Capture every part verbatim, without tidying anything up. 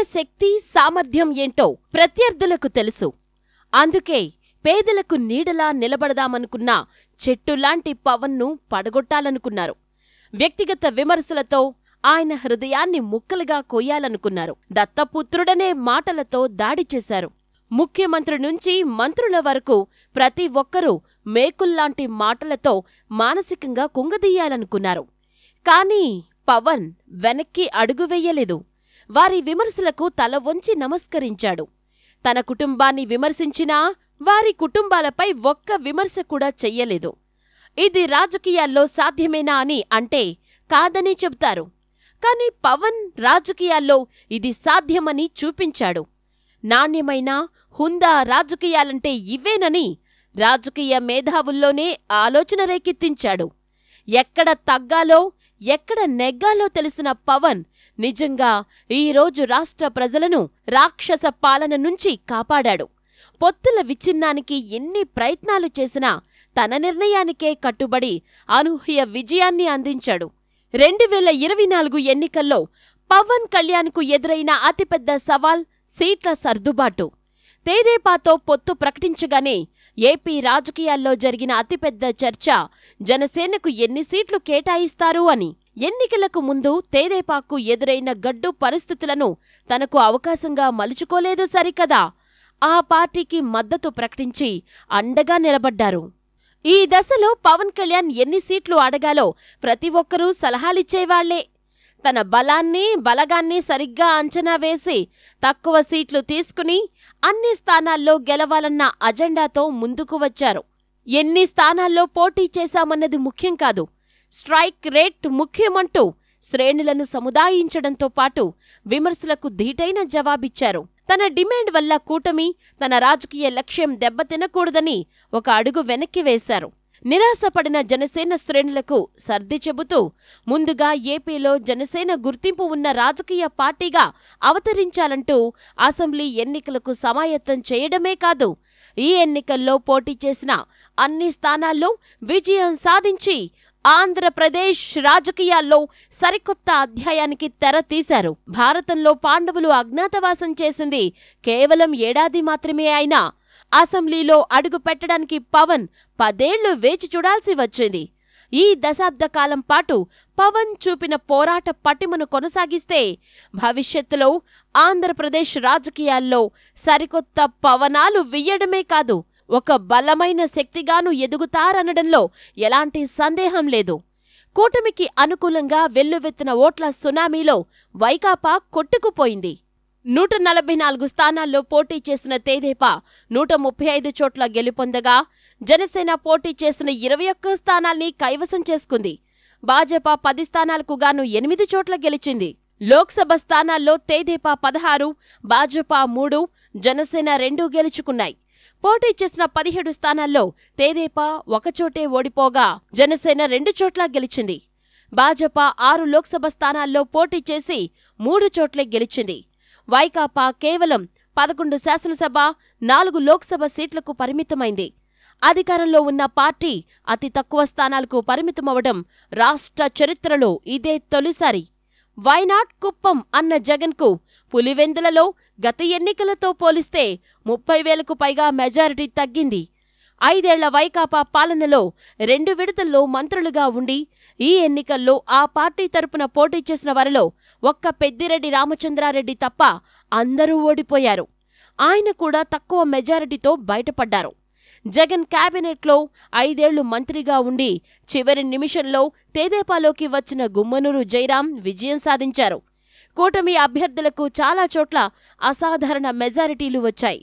శక్తి సామర్థ్యం ఏంటో ప్రత్యర్థులకు తెలుసు. అందుకే పేదలకు నీడలా నిలబడదామనుకున్న చెట్టులాంటి పవన్ను పడగొట్టాలనుకున్నారు. వ్యక్తిగత విమర్శలతో ఆయన హృదయాన్ని ముక్కలుగా కొయ్యాలనుకున్నారు. దత్తపుత్రుడనే మాటలతో దాడి చేశారు. ముఖ్యమంత్రి నుంచి మంత్రుల వరకు ప్రతి ఒక్కరూ మేకుల్లాంటి మాటలతో మానసికంగా కుంగదీయాలనుకున్నారు. కాని పవన్ వెనక్కి అడుగు వెయ్యలేదు. వారి విమర్శలకు తల వంచి నమస్కరించాడు. తన కుటుంబాన్ని విమర్శించినా వారి కుటుంబాలపై ఒక్క విమర్శ కూడా చెయ్యలేదు. ఇది రాజకీయాల్లో సాధ్యమేనా అని అంటే కాదని చెబుతారు. కాని పవన్ రాజకీయాల్లో ఇది సాధ్యమని చూపించాడు. నాణ్యమైన హుందా రాజకీయాలంటే ఇవేనని రాజకీయ మేధావుల్లోనే ఆలోచన రేకెత్తించాడు. ఎక్కడ తగ్గాలో ఎక్కడ నెగ్గాలో తెలిసిన పవన్ నిజంగా ఈరోజు రాష్ట్ర ప్రజలను రాక్షస పాలన నుంచి కాపాడాడు. పొత్తుల విచ్ఛిన్నానికి ఎన్ని ప్రయత్నాలు చేసినా తన నిర్ణయానికే కట్టుబడి అనూహ్య విజయాన్ని అందించాడు. రెండు వేల ఇరవై నాలుగు ఎన్నికల్లో పవన్ కళ్యాణ్కు ఎదురైన అతిపెద్ద సవాల్ సీట్ల సర్దుబాటు. తెదేపాతో పొత్తు ప్రకటించగానే ఏపీ రాజకీయాల్లో జరిగిన అతిపెద్ద చర్చ జనసేనకు ఎన్ని సీట్లు కేటాయిస్తారు అని. ఎన్నికలకు ముందు తెదేపాకు ఎదురైన గడ్డు పరిస్థితులను తనకు అవకాశంగా మలుచుకోలేదు సరికదా, ఆ పార్టీకి మద్దతు ప్రకటించి అండగా నిలబడ్డారు. ఈ దశలో పవన్ కళ్యాణ్ ఎన్ని సీట్లు అడగాలో ప్రతి ఒక్కరూ సలహాలిచ్చేవాళ్లే. తన బలాన్ని బలగాన్ని సరిగ్గా అంచనా వేసి తక్కువ సీట్లు తీసుకుని అన్ని స్థానాల్లో గెలవాలన్న అజెండాతో ముందుకు వచ్చారు. ఎన్ని స్థానాల్లో పోటీ చేశామన్నది ముఖ్యం కాదు, స్ట్రైక్ రేట్ ముఖ్యమంటూ శ్రేణులను సముదాయించడంతో పాటు విమర్శలకు ధీటైన జవాబిచ్చారు. తన డిమాండ్ వల్ల కూటమి తన రాజకీయ లక్ష్యం దెబ్బతినకూడదని ఒక అడుగు వెనక్కి వేశారు. నిరాశపడిన జనసేన శ్రేణులకు సర్ది చెబుతూ ముందుగా ఏపీలో జనసేన గుర్తింపు ఉన్న రాజకీయ పార్టీగా అవతరించాలంటూ అసెంబ్లీ ఎన్నికలకు సమాయత్తం చేయడమే కాదు, ఈ ఎన్నికల్లో పోటీ చేసిన అన్ని స్థానాల్లో విజయం సాధించి ఆంధ్రప్రదేశ్ రాజకీయాల్లో సరికొత్త అధ్యాయానికి తెర తీశారు. భారతంలో పాండవులు అజ్ఞాతవాసం చేసింది కేవలం ఏడాది మాత్రమే అయినా అసెంబ్లీలో అడుగు పెట్టడానికి పవన్ పదేళ్లు వేచి చూడాల్సి వచ్చింది. ఈ దశాబ్ద కాలం పాటు పవన్ చూపిన పోరాట పటిమను కొనసాగిస్తే భవిష్యత్తులో ఆంధ్రప్రదేశ్ రాజకీయాల్లో సరికొత్త పవనాలు వీయడమే కాదు, ఒక బలమైన శక్తిగాను ఎదుగుతారనడంలో ఎలాంటి సందేహం లేదు. కూటమికి అనుకూలంగా వెల్లువెత్తిన ఓట్ల సునామీలో వైకాపా కొట్టుకుపోయింది. నూట నలభై నాలుగు స్థానాల్లో పోటీ చేసిన తెదేపా నూట ముప్పై ఐదు చోట్ల గెలుపొందగా జనసేన పోటీ చేసిన ఇరవై ఒక్క స్థానాల్ని కైవసం చేసుకుంది. భాజపా పది స్థానాలకు గాను ఎనిమిది చోట్ల గెలిచింది. లోక్సభ స్థానాల్లో తెదేపా పదహారు, భాజపా మూడు, జనసేన రెండు గెలుచుకున్నాయి. పోటీ చేసిన పదిహేడు స్థానాల్లో తెదేపా ఒకచోటే ఓడిపోగా జనసేన రెండు చోట్ల గెలిచింది. భాజపా ఆరు లోక్సభ స్థానాల్లో పోటీ చేసి మూడు చోట్లే గెలిచింది. వైకాపా కేవలం పదకొండు శాసనసభ, నాలుగు లోక్సభ సీట్లకు పరిమితమైంది. అధికారంలో ఉన్న పార్టీ అతి తక్కువ స్థానాలకు పరిమితమవడం రాష్ట్ర చరిత్రలో ఇదే తొలిసారి. వైనాట్ కుప్పం అన్న జగన్కు పులివెందులలో గత ఎన్నికలతో పోలిస్తే ముప్పై వేలకు పైగా మెజారిటీ తగ్గింది. ఐదేళ్ల వైకాపా పాలనలో రెండు విడతల్లో మంత్రులుగా ఉండి ఈ ఎన్నికల్లో ఆ పార్టీ తరపున పోటీ చేసిన వారిలో ఒక్క పెద్దిరెడ్డి రామచంద్రారెడ్డి తప్ప అందరూ ఓడిపోయారు. ఆయన కూడా తక్కువ మెజారిటీతో బయటపడ్డారు. జగన్ క్యాబినెట్లో ఐదేళ్లు మంత్రిగా ఉండి చివరి నిమిషంలో తెదేపాలోకి వచ్చిన గుమ్మనూరు జయరాం విజయం సాధించారు. కూటమి అభ్యర్థులకు చాలా చోట్ల అసాధారణ మెజారిటీలు వచ్చాయి.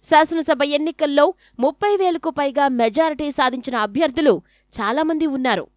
శాసనసభ ఎన్నికల్లో ముప్పై వేలకు పైగా మెజారిటీ సాధించిన అభ్యర్థులు చాలామంది ఉన్నారు.